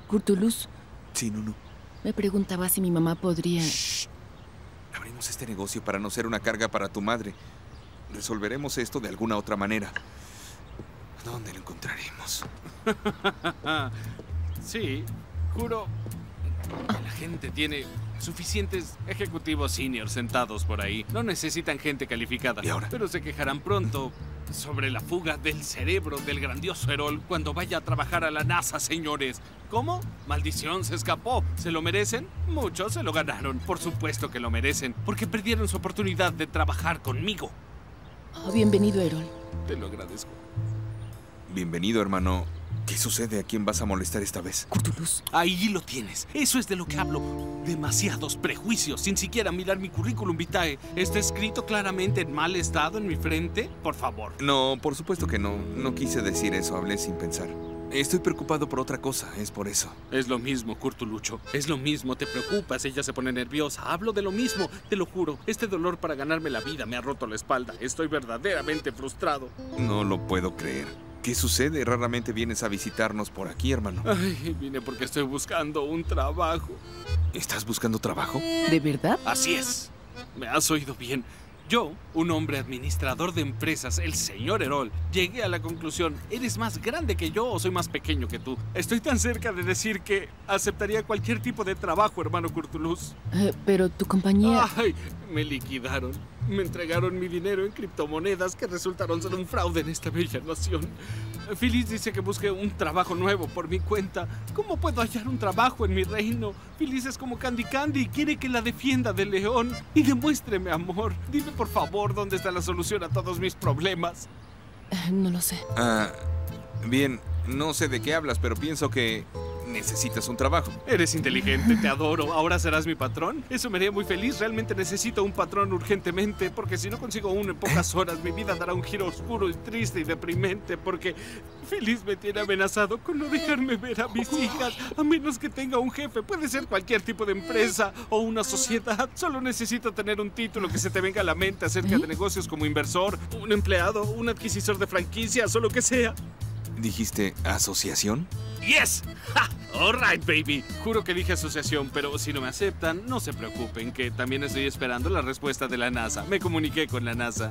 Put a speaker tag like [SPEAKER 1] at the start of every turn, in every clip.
[SPEAKER 1] Curtulus,
[SPEAKER 2] Sí, Nunu.
[SPEAKER 1] me preguntaba si mi mamá podría...
[SPEAKER 2] Shh. Abrimos este negocio para no ser una carga para tu madre. Resolveremos esto de alguna otra manera. ¿Dónde lo encontraremos?
[SPEAKER 3] Sí, juro que la gente tiene suficientes ejecutivos senior sentados por ahí. No necesitan gente calificada.
[SPEAKER 2] ¿Y ahora?
[SPEAKER 3] Pero se quejarán pronto sobre la fuga del cerebro del grandioso Erol cuando vaya a trabajar a la NASA, señores. ¿Cómo? Maldición, se escapó. ¿Se lo merecen? Muchos se lo ganaron. Por supuesto que lo merecen, porque perdieron su oportunidad de trabajar conmigo.
[SPEAKER 1] Oh, bienvenido, Erol.
[SPEAKER 3] Te lo agradezco.
[SPEAKER 2] Bienvenido, hermano. ¿Qué sucede? ¿A quién vas a molestar esta vez?
[SPEAKER 1] Curtulus.
[SPEAKER 3] Ahí lo tienes. Eso es de lo que hablo. Demasiados prejuicios, sin siquiera mirar mi currículum vitae. ¿Está escrito claramente en mal estado en mi frente? Por favor.
[SPEAKER 2] No, por supuesto que no. No quise decir eso, hablé sin pensar. Estoy preocupado por otra cosa, es por eso.
[SPEAKER 3] Es lo mismo, Curtulucho. Es lo mismo, te preocupas, ella se pone nerviosa. Hablo de lo mismo, te lo juro. Este dolor para ganarme la vida me ha roto la espalda. Estoy verdaderamente frustrado.
[SPEAKER 2] No lo puedo creer. ¿Qué sucede? Raramente vienes a visitarnos por aquí, hermano.
[SPEAKER 3] Ay, vine porque estoy buscando un trabajo.
[SPEAKER 2] ¿Estás buscando trabajo?
[SPEAKER 1] ¿De verdad?
[SPEAKER 3] Así es. Me has oído bien. Yo, un hombre administrador de empresas, el señor Erol, llegué a la conclusión, ¿eres más grande que yo o soy más pequeño que tú? Estoy tan cerca de decir que aceptaría cualquier tipo de trabajo, hermano Curtulus.
[SPEAKER 1] Pero tu compañía...
[SPEAKER 3] Ay, me liquidaron. Me entregaron mi dinero en criptomonedas que resultaron ser un fraude en esta bella nación. Phyllis dice que busque un trabajo nuevo por mi cuenta. ¿Cómo puedo hallar un trabajo en mi reino? Phyllis es como Candy Candy y quiere que la defienda del león. Y demuéstreme amor. Dime por favor dónde está la solución a todos mis problemas.
[SPEAKER 1] No lo sé.
[SPEAKER 2] Bien, no sé de qué hablas, pero pienso que necesitas un trabajo.
[SPEAKER 3] Eres inteligente, te adoro. ¿Ahora serás mi patrón? Eso me haría muy feliz. Realmente necesito un patrón urgentemente, porque si no consigo uno en pocas horas, mi vida dará un giro oscuro y triste y deprimente, porque Phyllis me tiene amenazado con no dejarme ver a mis hijas, a menos que tenga un jefe. Puede ser cualquier tipo de empresa o una sociedad. Solo necesito tener un título que se te venga a la mente acerca de negocios como inversor, un empleado, un adquisidor de franquicias o lo que sea.
[SPEAKER 2] ¿Dijiste asociación?
[SPEAKER 3] ¡Yes! ¡Ja! All right, baby. Juro que dije asociación, pero si no me aceptan, no se preocupen, que también estoy esperando la respuesta de la NASA. Me comuniqué con la NASA.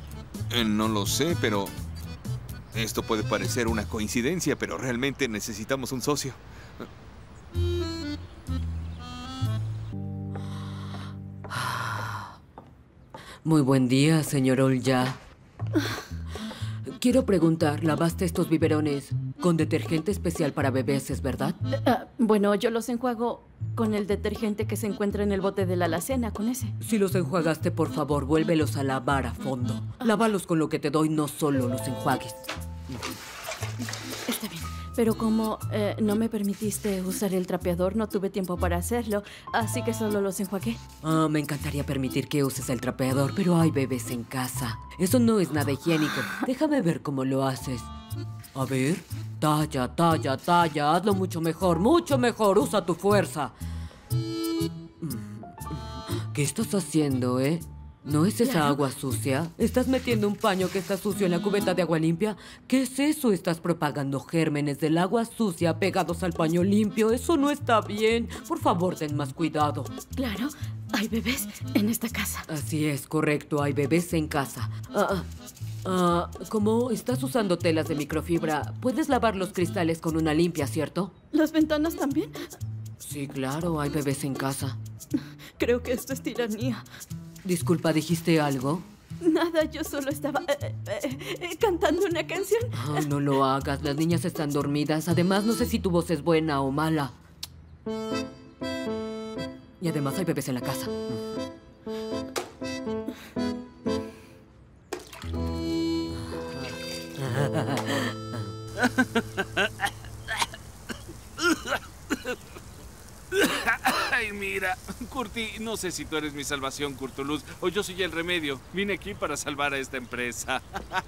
[SPEAKER 2] No lo sé, pero esto puede parecer una coincidencia, pero realmente necesitamos un socio.
[SPEAKER 4] Muy buen día, señor Olya. Quiero preguntar, ¿lavaste estos biberones con detergente especial para bebés, es verdad?
[SPEAKER 5] Bueno, yo los enjuago con el detergente que se encuentra en el bote de la alacena, con ese.
[SPEAKER 4] Si los enjuagaste, por favor, vuélvelos a lavar a fondo. Lávalos con lo que te doy, no solo los enjuagues.
[SPEAKER 5] Está bien. Pero como no me permitiste usar el trapeador, no tuve tiempo para hacerlo, así que solo los enjuagué.
[SPEAKER 4] Me encantaría permitir que uses el trapeador, pero hay bebés en casa. Eso no es nada higiénico. Déjame ver cómo lo haces. A ver. Talla, talla, talla. Hazlo mucho mejor, usa tu fuerza. ¿Qué estás haciendo, eh? ¿No es esa agua sucia? ¿Estás metiendo un paño que está sucio en la cubeta de agua limpia? ¿Qué es eso? Estás propagando gérmenes del agua sucia pegados al paño limpio. Eso no está bien. Por favor, ten más cuidado.
[SPEAKER 5] Claro, hay bebés en esta casa.
[SPEAKER 4] Así es, correcto. Hay bebés en casa. Como estás usando telas de microfibra, puedes lavar los cristales con una limpia, ¿cierto?
[SPEAKER 5] ¿Las ventanas también?
[SPEAKER 4] Sí, claro. Hay bebés en casa.
[SPEAKER 5] Creo que esto es tiranía.
[SPEAKER 4] Disculpa, ¿dijiste algo?
[SPEAKER 5] Nada, yo solo estaba cantando una canción.
[SPEAKER 4] No lo hagas, las niñas están dormidas. Además, no sé si tu voz es buena o mala. Y además hay bebés en la casa.
[SPEAKER 3] Ay, mira, Curti, no sé si tú eres mi salvación, Curtulus, o yo soy el remedio. Vine aquí para salvar a esta empresa.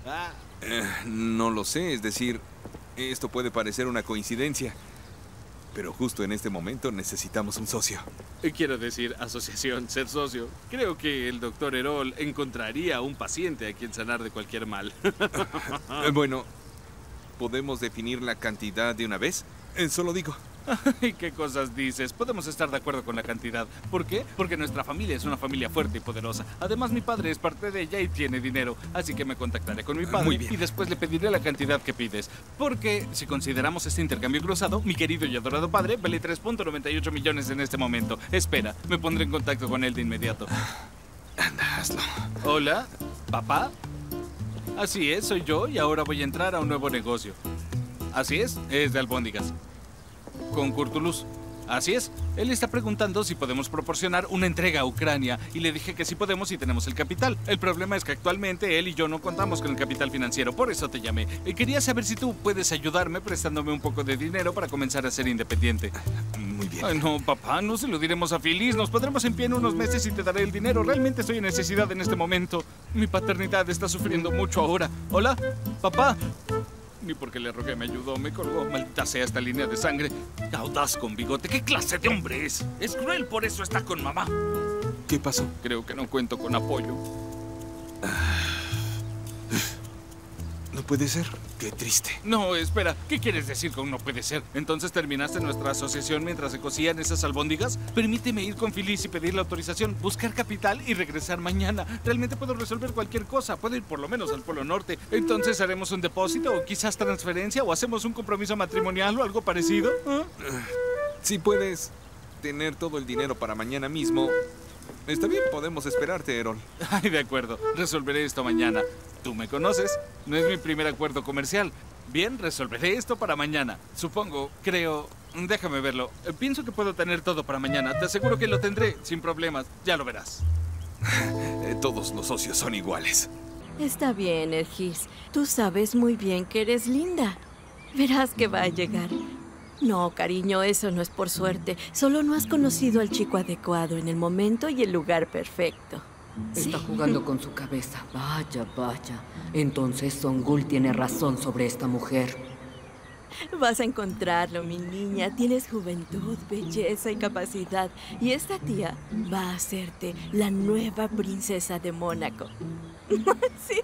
[SPEAKER 2] No lo sé, es decir, esto puede parecer una coincidencia, pero justo en este momento necesitamos un socio.
[SPEAKER 3] Quiero decir, asociación, ser socio. Creo que el doctor Erol encontraría un paciente a quien sanar de cualquier mal.
[SPEAKER 2] Bueno, ¿podemos definir la cantidad de una vez? Solo digo.
[SPEAKER 3] ¿Y qué cosas dices? Podemos estar de acuerdo con la cantidad. ¿Por qué? Porque nuestra familia es una familia fuerte y poderosa. Además, mi padre es parte de ella y tiene dinero. Así que me contactaré con mi padre.
[SPEAKER 2] Muy bien.
[SPEAKER 3] Y después le pediré la cantidad que pides. Porque, si consideramos este intercambio cruzado, mi querido y adorado padre vale 3.98 millones en este momento. Espera, me pondré en contacto con él de inmediato.
[SPEAKER 2] Anda, hazlo.
[SPEAKER 3] Hola, ¿papá? Así es, soy yo y ahora voy a entrar a un nuevo negocio. Así es de albóndigas. Con Curtulus. Así es. Él está preguntando si podemos proporcionar una entrega a Ucrania y le dije que sí podemos y tenemos el capital. El problema es que actualmente él y yo no contamos con el capital financiero, por eso te llamé. Quería saber si tú puedes ayudarme prestándome un poco de dinero para comenzar a ser independiente.
[SPEAKER 2] Muy bien.
[SPEAKER 3] Ay, no, papá, no se lo diremos a Phyllis. Nos pondremos en pie en unos meses y te daré el dinero. Realmente estoy en necesidad en este momento. Mi paternidad está sufriendo mucho ahora. Hola, papá. Ni porque le rogué me ayudó, me colgó. Maldita sea esta línea de sangre. Audaz con bigote. ¿Qué clase de hombre es? Es cruel, por eso está con mamá.
[SPEAKER 2] ¿Qué pasó?
[SPEAKER 3] Creo que no cuento con apoyo.
[SPEAKER 2] No puede ser. Qué triste.
[SPEAKER 3] No, espera. ¿Qué quieres decir con no puede ser? ¿Entonces terminaste nuestra asociación mientras se cocían esas albóndigas? Permíteme ir con Phyllis y pedir la autorización, buscar capital y regresar mañana. Realmente puedo resolver cualquier cosa. Puedo ir por lo menos al Polo Norte. Entonces haremos un depósito o quizás transferencia o hacemos un compromiso matrimonial o algo parecido. ¿Ah?
[SPEAKER 2] Si puedes tener todo el dinero para mañana mismo, está bien, podemos esperarte, Errol.
[SPEAKER 3] Ay, de acuerdo. Resolveré esto mañana. Tú me conoces. No es mi primer acuerdo comercial. Bien, resolveré esto para mañana. Supongo, creo... Déjame verlo. Pienso que puedo tener todo para mañana. Te aseguro que lo tendré sin problemas. Ya lo verás.
[SPEAKER 2] Todos los socios son iguales.
[SPEAKER 5] Está bien, Ergis. Tú sabes muy bien que eres linda. Verás que va a llegar. No, cariño, eso no es por suerte. Solo no has conocido al chico adecuado en el momento y el lugar perfecto.
[SPEAKER 4] Está jugando con su cabeza. Vaya, vaya. Entonces Songul tiene razón sobre esta mujer.
[SPEAKER 5] Vas a encontrarlo, mi niña. Tienes juventud, belleza y capacidad. Y esta tía va a hacerte la nueva princesa de Mónaco. Sí.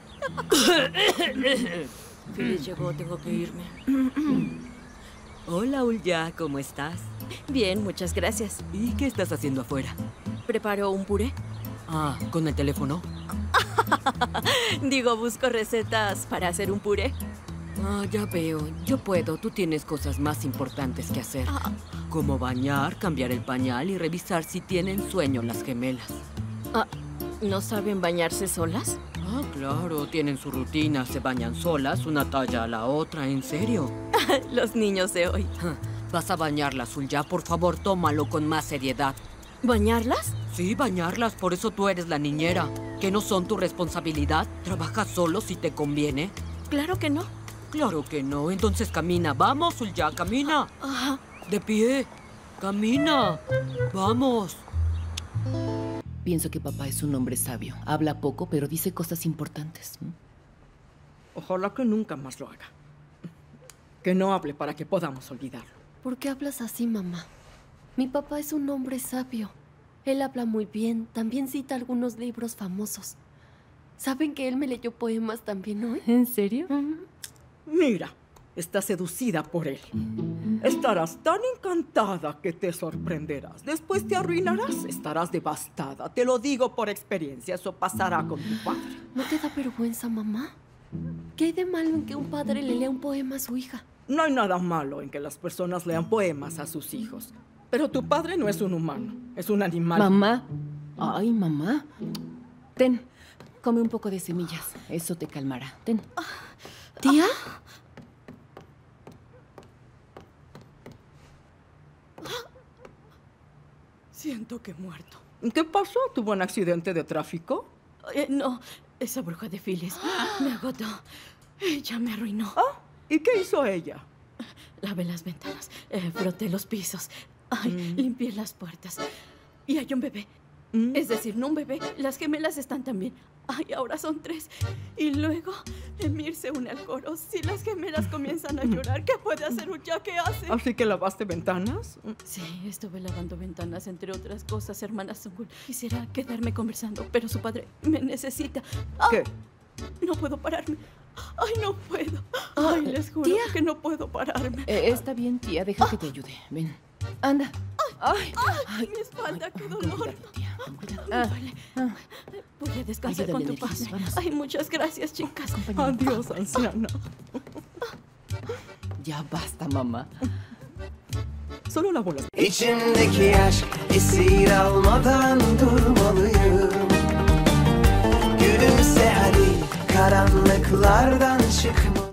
[SPEAKER 5] Phyllis llegó, tengo que irme.
[SPEAKER 4] Hola, Ulya, ¿cómo estás?
[SPEAKER 5] Bien, muchas gracias.
[SPEAKER 4] ¿Y qué estás haciendo afuera?
[SPEAKER 5] ¿Preparo un puré?
[SPEAKER 4] Ah, ¿con el teléfono?
[SPEAKER 5] Digo, busco recetas para hacer un puré.
[SPEAKER 4] Ah, ya veo. Yo puedo. Tú tienes cosas más importantes que hacer. Como bañar, cambiar el pañal y revisar si tienen sueño las gemelas.
[SPEAKER 5] Ah, ¿no saben bañarse solas?
[SPEAKER 4] Ah, claro. Tienen su rutina. Se bañan solas, una talla a la otra. ¿En serio?
[SPEAKER 5] Los niños de hoy.
[SPEAKER 4] Vas a bañarlas, Ulya. Por favor, tómalo con más seriedad.
[SPEAKER 5] ¿Bañarlas?
[SPEAKER 4] Sí, bañarlas. Por eso tú eres la niñera. ¿Que no son tu responsabilidad? ¿Trabajas solo si te conviene?
[SPEAKER 5] Claro que no.
[SPEAKER 4] Claro que no. Entonces camina. Vamos, Ulya, camina. De pie. Camina. Vamos.
[SPEAKER 1] Pienso que papá es un hombre sabio. Habla poco, pero dice cosas importantes.
[SPEAKER 6] Ojalá que nunca más lo haga. Que no hable para que podamos olvidarlo.
[SPEAKER 7] ¿Por qué hablas así, mamá? Mi papá es un hombre sabio. Él habla muy bien. También cita algunos libros famosos. ¿Saben que él me leyó poemas también hoy?
[SPEAKER 1] ¿En serio?
[SPEAKER 6] Mira, estás seducida por él. Estarás tan encantada que te sorprenderás. Después te arruinarás. Estarás devastada. Te lo digo por experiencia. Eso pasará con tu padre.
[SPEAKER 7] ¿No te da vergüenza, mamá? ¿Qué hay de malo en que un padre le lea un poema a su hija?
[SPEAKER 6] No hay nada malo en que las personas lean poemas a sus hijos. Pero tu padre no es un humano. Es un animal.
[SPEAKER 1] Mamá. Ay, mamá. Ten, come un poco de semillas. Eso te calmará. Ten.
[SPEAKER 7] ¿Tía?
[SPEAKER 6] Siento que he muerto. ¿Qué pasó? ¿Tuvo un accidente de tráfico?
[SPEAKER 5] No, esa bruja de Phyllis me agotó. Ella me arruinó.
[SPEAKER 6] ¿Y qué hizo ella?
[SPEAKER 5] Lavé las ventanas, froté los pisos, limpié las puertas. Y hay un bebé. Es decir, no un bebé, las gemelas están también. Ay, ahora son 3. Y luego Emir se une al coro. Si las gemelas comienzan a llorar, ¿qué puede hacer Ulya? ¿Qué hace?
[SPEAKER 6] ¿Así que lavaste ventanas?
[SPEAKER 5] Sí, estuve lavando ventanas, entre otras cosas, hermana Songul. Quisiera quedarme conversando, pero su padre me necesita.
[SPEAKER 6] ¿Qué?
[SPEAKER 5] No puedo pararme. Ay, no puedo. Ay, les juro
[SPEAKER 1] tía.
[SPEAKER 5] que no puedo pararme.
[SPEAKER 1] Está bien, tía, deja que te ayude. Ven. Anda. Ay,
[SPEAKER 5] Ay, mi espalda, qué
[SPEAKER 1] con
[SPEAKER 5] dolor.
[SPEAKER 1] cuidado, tía, con cuidado.
[SPEAKER 5] Duele. Voy a descansar con
[SPEAKER 1] Ayúdale,
[SPEAKER 5] tu
[SPEAKER 1] Annelies,
[SPEAKER 5] padre.
[SPEAKER 1] vamos.
[SPEAKER 5] Ay, muchas gracias, chicas.
[SPEAKER 6] Adiós, anciana.
[SPEAKER 1] Ya basta, mamá.
[SPEAKER 6] Solo lavo las...
[SPEAKER 8] İçimdeki aşk esir almadan durmalıyım. Gülümse hadi karanlıklardan çıkma.